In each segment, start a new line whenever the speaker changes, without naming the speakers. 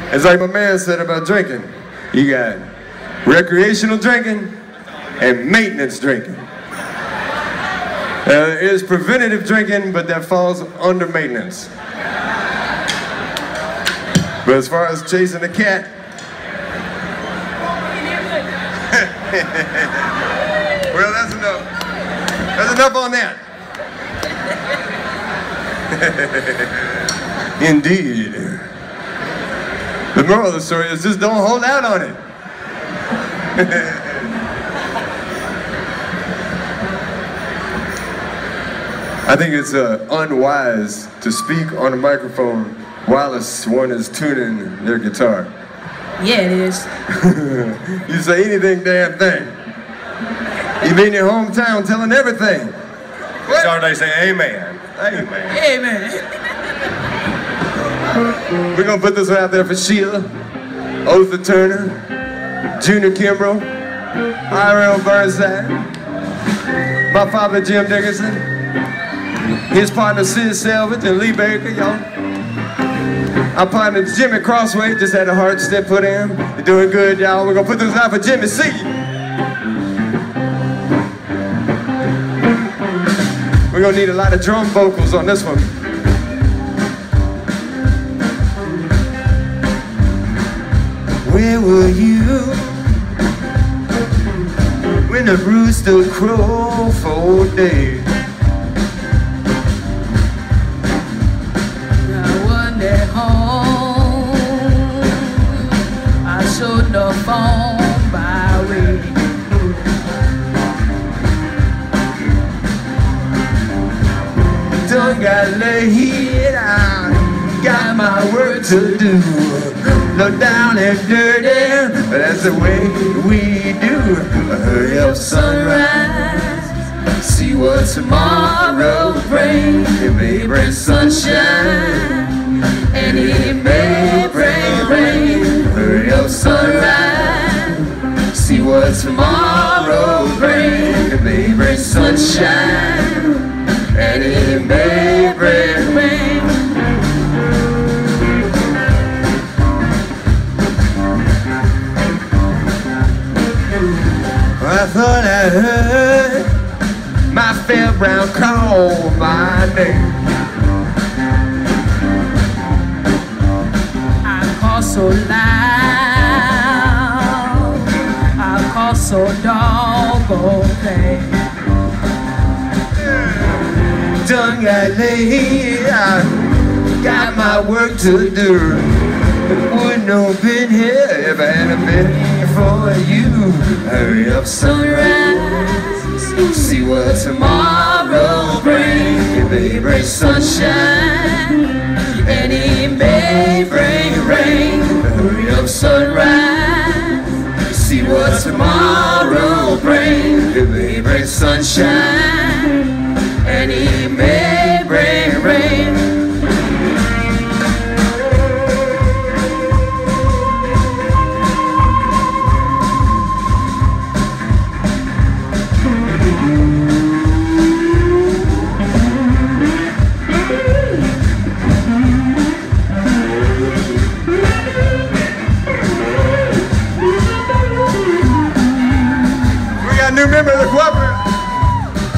It's like my man said about drinking. You got recreational drinking and maintenance drinking. It's preventative drinking, but that falls under maintenance. But as far as chasing the cat, well, that's enough. That's enough on that. Indeed. The moral of the story is just don't hold out on it. I think it's unwise to speak on a microphone while one is tuning their guitar.
Yeah, it is.
You say anything damn thing. You be in your hometown telling everything.
So they say amen. Amen.
Amen.
We're gonna put this one out there for Sheila, Otha Turner, Junior Kimbrough, I.R.L. Burnside, my father Jim Dickinson, his partner Sid Selvage and Lee Baker, y'all. Our partner Jimmy Crossway just had a heart step put in. You're doing good, y'all. We're gonna put this out for Jimmy C. We're gonna need a lot of drum vocals on this one. Where were you when the rooster crowed for days?
I wasn't at home. I showed the phone by way.
Done got laid out, got my work to do. Low down and dirty, but that's the way we do. Hurry up, sunrise, see what tomorrow brings. It may bring sunshine, and it may bring rain. Hurry up, sunrise, see what tomorrow brings. It may bring sunshine, and it may bring rain. I thought I heard my fairground call my name.
I call so loud, I call so doggone pain.
Done got laid, I got my work to do. It wouldn't have been here if I hadn't been for you. Hurry up, sunrise, see what tomorrow brings. It may bring sunshine, and it may bring rain. Hurry up, sunrise, see what tomorrow brings. It may bring sunshine, and it may bring rain. New member of the cooperative.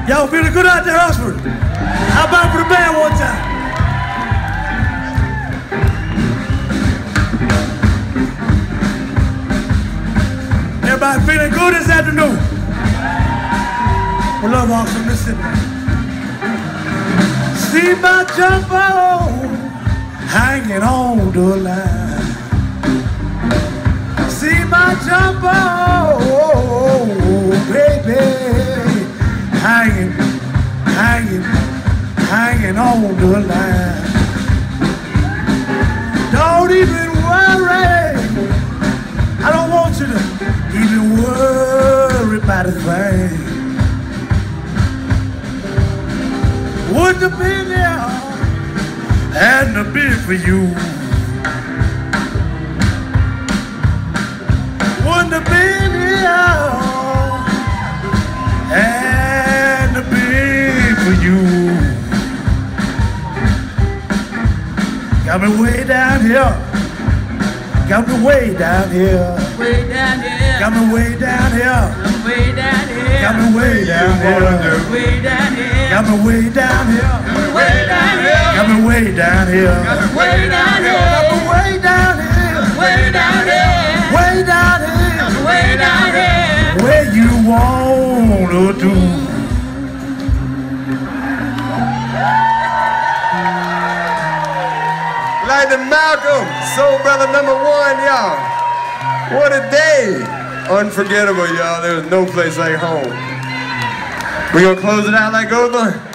Y'all feeling good out there, Oxford? How about for the band one time? Everybody feeling good this afternoon? We love Oxford, Mississippi. See my jumbo hanging on the line. See my jumbo, baby, hanging on the line. Don't even worry. I don't want you to even worry about a thing. Wouldn't have been there, hadn't have been for you. Wouldn't have been here, hadn't have been for you. Got me way down here, got me way down here,
Way down here.
got me way down here,
Way down here.
got me way down here,
Way down here.
got me way down here,
Way down here.
got me way down here,
Way down here.
got me way down here,
Way down here.
way down here,
Way down here.
where you wanna do.
Like the Malcolm, Soul Brother #1, y'all. What a day. Unforgettable, y'all. There was no place like home. We gonna close it out like Oakland?